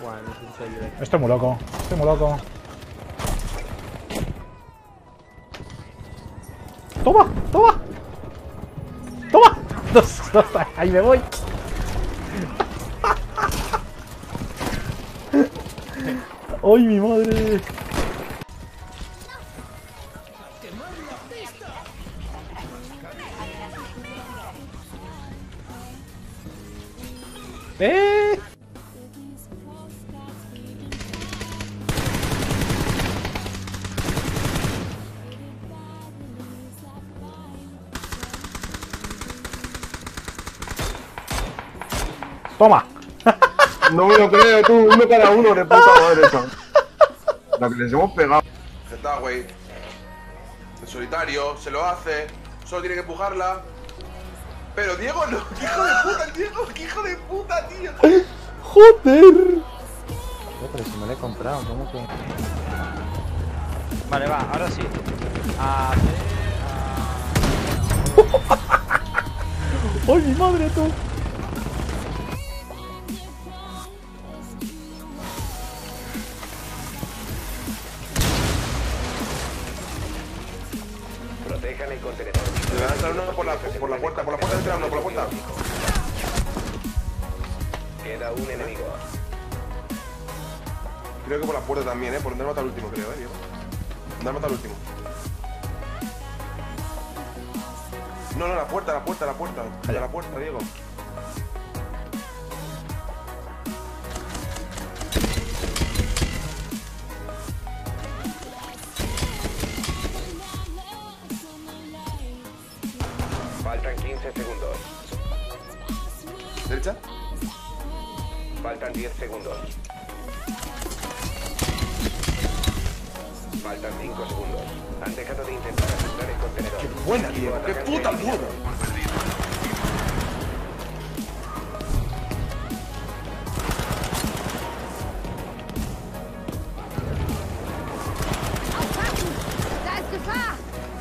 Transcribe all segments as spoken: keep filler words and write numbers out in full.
Bueno, necesito ayuda. Estoy muy loco, estoy muy loco. ¡Toma! ¡Toma! ¡Toma! Dos, dos, ahí me voy. ¡Ay, mi madre! ¡Eh! ¡Toma! No me lo creo, tú, uno cada uno, de puta madre eso. Lo que les hemos pegado. Está, güey. En solitario, se lo hace. Solo tiene que empujarla. Pero Diego no, qué hijo de puta, Diego, qué hijo de puta, tío. ¡Joder! Pero si me lo he comprado, ¿cómo que...? Vale, va, ahora sí. A... ¡Ay, mi madre, tú! Protejan el contenedor. Le van a entrar uno por la, por la puerta, por la puerta entra uno, por la puerta. Queda un enemigo. Creo que por la puerta también, eh. Por donde mata al último, creo, eh, Diego. ¿Dónde mata al último? No, no, la puerta, la puerta, la puerta. Allá. La puerta, Diego. Faltan quince segundos. ¿Derecha? Faltan diez segundos. Faltan cinco segundos. Han dejado de intentar asustar el contenedor. ¡Qué buena, Diego! ¡Qué puta mierda! Da ist Gefahr!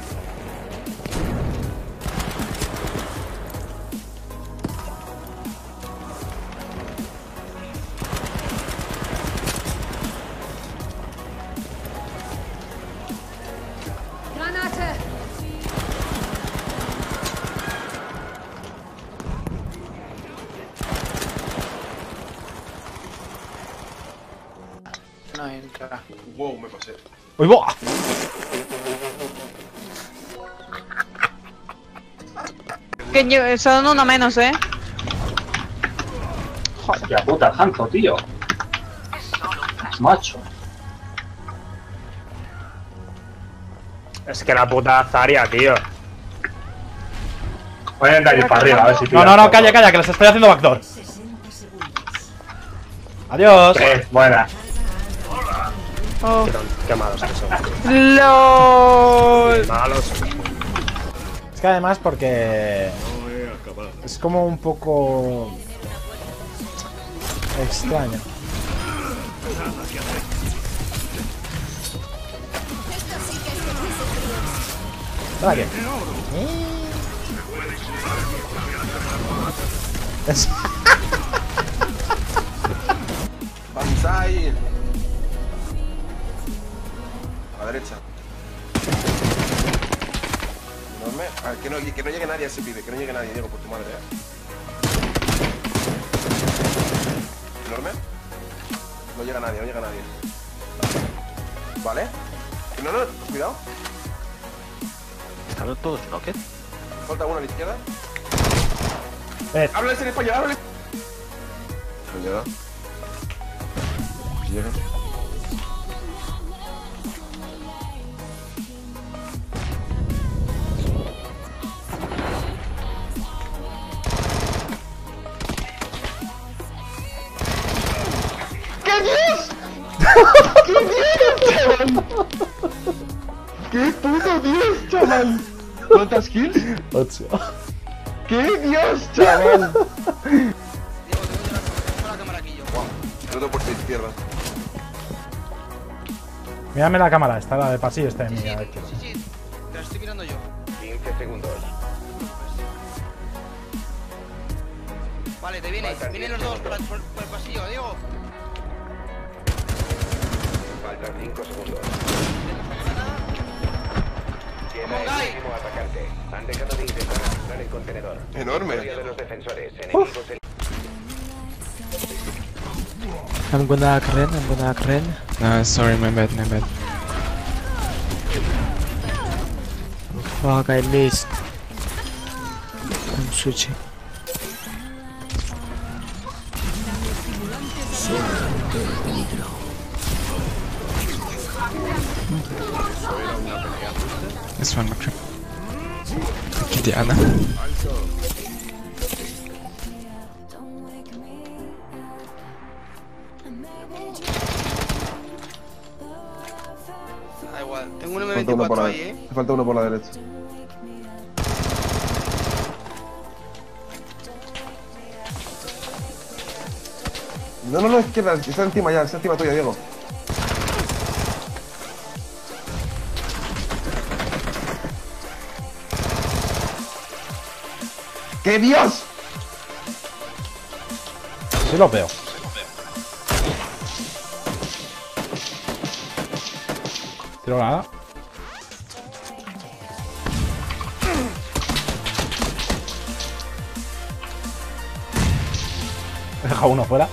Granate! No entra. Wow, me pasé. ¡Uy, va! Que yo- son uno menos, eh. Hostia puta, el Hanzo, tío. Macho. Es que la puta Zarya, tío. Voy a intentar ir para arriba, a ver si No, tira no, no, un calla, poco. calla, que les estoy haciendo backdoor. Adiós. Sí, buena. Oh. Qué, qué malos que son. LOL. Malos. Es que además porque... Es como un poco... extraño. ¿Para qué? Es- Banzai. A la derecha. Enorme. A ver, que no, que no llegue nadie a ese pibe, que no llegue nadie, Diego, por tu madre, eh. Enorme. No llega nadie, no llega nadie. Vale. No, no, cuidado. ¿Están todos rocket? Falta uno a la izquierda. Eh, ¡Háblales en español, háblales! No llega. Llega. ¡Qué puto dios, chaval! ¿Cuántas kills? ocho. ¡Qué dios, chaval! El otro por tu izquierda. Mírame la cámara, está la de pasillo, está de mí. A ver qué va. Sí, sí, te la estoy mirando yo. quince segundos. Vale, te viene, Faltan vienen diez los dos por, segundos. por- por el pasillo, Diego. Restan cinco segundos. Queda el último atacante. Han dejado de intentar asustar el contenedor. Enorme. Victoria de los defensores. Enemigos en... I'm gonna Ren, I'm gonna Ren. Uh, sorry, my bad, my bad. Fuck, I missed. I'm switching. This one, okay. Okay, Diana. Da igual, tengo un M Falta uno por veinticuatro la ahí, eh. Te falta uno por la derecha. No, no, no, izquierda, está encima ya, está encima tuya, Diego. ¡Qué Dios! Sí lo veo. Tiro nada. He dejado uno fuera.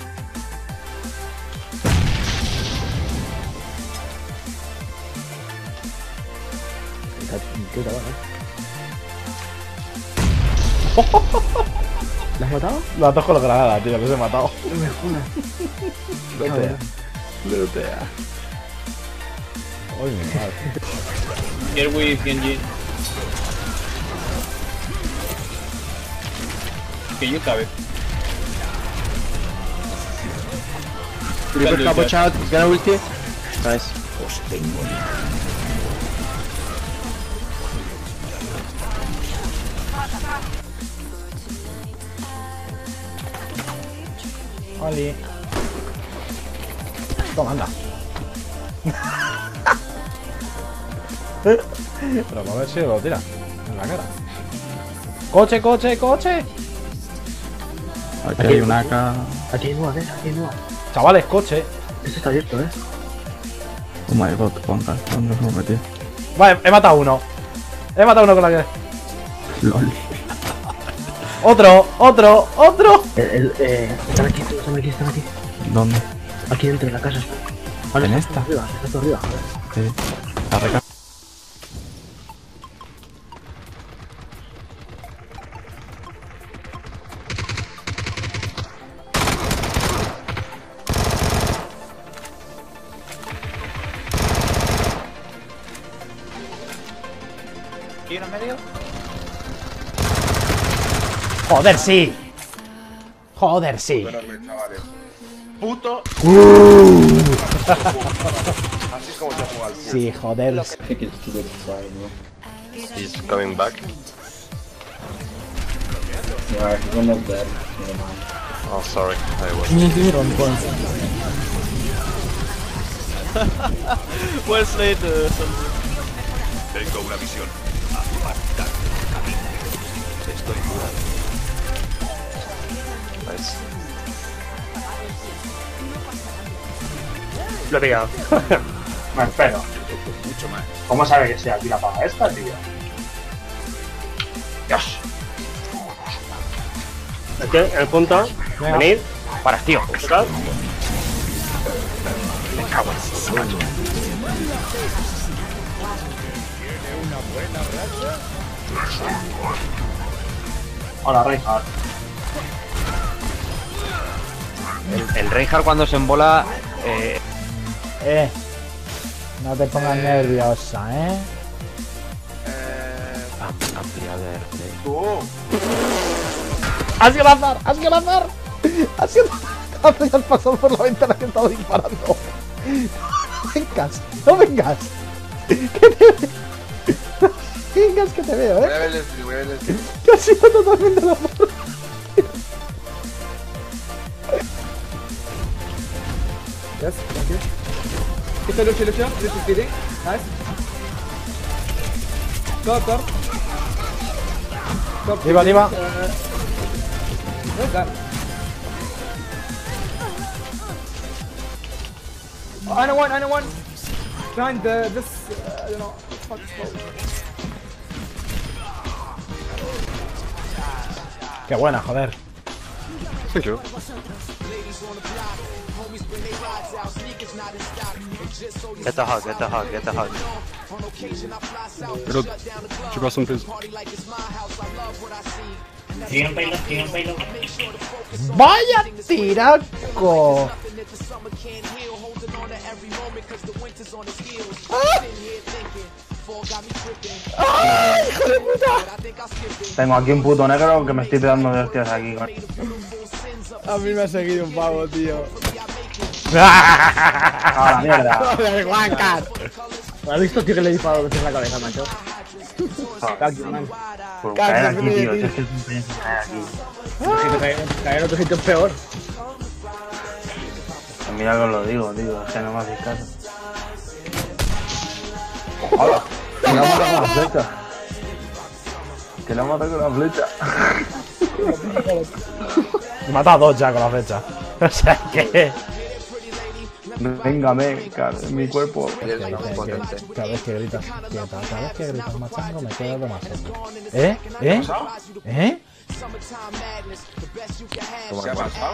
¿La has matado? Las dos con la granada, tío, que se he matado. No me jodas. Lootea. Lootea. Uy, mi madre. Here with Genji. Que you have it. Triple capo chat, gana ulti. Nice. Oli. Toma, anda. Pero a ver si lo tira en la cara. ¡Coche, coche, coche! Aquí hay una acá. Aquí hay nueva, ¿eh? Aquí hay nueva. Chavales, coche. Este está abierto, ¿eh? Oh my god, Juanca, ¿dónde os hemos metido? Vale, he matado uno. He matado uno con la que... LOL. ¡Otro! ¡Otro! ¡Otro! El, el, eh, están aquí, están aquí, están aquí. ¿Dónde? Aquí dentro de la casa. Vale, ¿En está esta? arriba, está arriba. Sí. La reca... ¿Y uno en medio? ¡Joder, sí! ¡Joder, sí! Enorme, chavales. Puto. Así es como se juega al fútbol. Sí, joder. He's coming back. Oh, sorry. I was. Well played, uh, Tengo una visión. Estoy curado. Nice. Lo he pillado. Me espero. Mucho más. ¿Cómo sabe que sea aquí la paga esta, tío? Dios. Aquí, en el punto. Venga. Venid. Para, tío. ¿Verdad? Me cago en su macho. Hola, Reinhardt. El, el Reinhardt cuando se embola. Eh, Eh. No te pongas nerviosa, ¿eh? Eh... Tú. ¡Ha sido al azar! ¡Ha sido al azar! ¡Ha sido al azar! Has pasado por la ventana que estaba disparando. No vengas, no vengas. Que te no vengas que te veo, Voy ¿eh? a ver el stream, voy a ver el stream. Que ha sido totalmente al azar. Yes, thank you. Kita Lucio, Lucio. This is feeding. Nice. Go, go. Go. Arriba, arriba. Uh, where's that? I know one, I know one. Behind the, this, uh, I don't know. Fuck, Qué buena, joder. Thank you. Get the hug, get the hug, get the hug. Reload. Two person, please. Siguen payload, siguen payload. ¡Vaya tiraco! ¡Ay, hijo de puta! Tengo aquí un puto negro que me estoy pegando de hostias aquí. A mí me ha seguido un pavo, tío. ¡Ah, la mierda! Joder, Juancar. ¿Has visto, tío, que le he disparado en la cabeza, macho? Por caer aquí, tío. Es que es un pedazo de caer aquí. Caer en otro sitio es peor. Pues mira que os lo digo, tío. Es que no me hacéis caso. ¡Hola! Que la mata con la flecha. Que la mata con la flecha. Me he matado a dos ya con la flecha. O sea que... Venga, me, cara, en mi cuerpo. Cada vez que gritas, quieta, cada vez que gritas machango me quedo de más cerca. ¿Eh? ¿Eh? ¿Eh? ¿Qué ha pasado?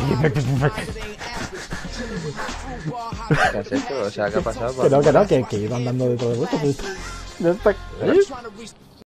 ¿Qué has hecho? O sea, ¿qué ha pasado? Que no, que no, que, que iba andando detrás de vuestro. ¿Eh?